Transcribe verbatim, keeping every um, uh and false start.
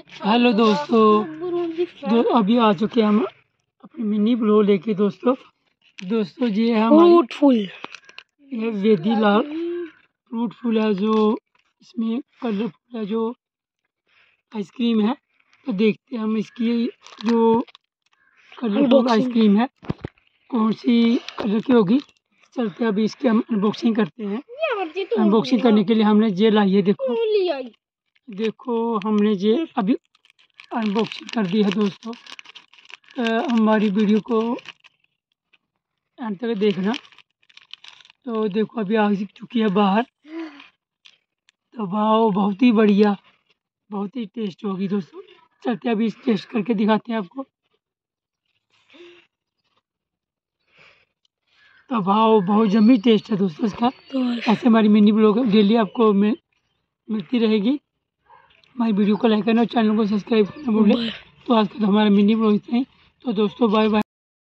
Hello दोस्तों, दो अभी आ चुके हैं हम अपने मिनी ब्लॉग लेके। दोस्तों दोस्तों ये है फ्रूटफुल, ये वेदी लाल फ्रूटफुल है, जो इसमें कलरफुल है, जो आइसक्रीम है। तो देखते हैं हम इसकी जो कलरफुल आइसक्रीम है कौन सी कलर की होगी। चलते हैं अभी इसकी हम अनबॉक्सिंग करते हैं। अनबॉक्सिंग करने के लिए हमने ये लाई है, देखो देखो हमने ये अभी अनबॉक्सिंग कर दी है। दोस्तों आ, हमारी वीडियो को अंत तक देखना। तो देखो अभी आ चुकी है बाहर। तो वाह, बहुत ही बढ़िया, बहुत ही टेस्ट होगी दोस्तों। चलते अभी इस टेस्ट करके दिखाते हैं आपको। तो वाह, बहुत जमी टेस्ट है दोस्तों इसका। ऐसे हमारी मिनी ब्लॉग डेली आपको मिल, मिलती रहेगी। हमारी वीडियो को लाइक करना और चैनल को सब्सक्राइब करना भूलें। तो आज का तो हमारा मिनी ब्लॉग इतना ही। तो दोस्तों बाय बाय।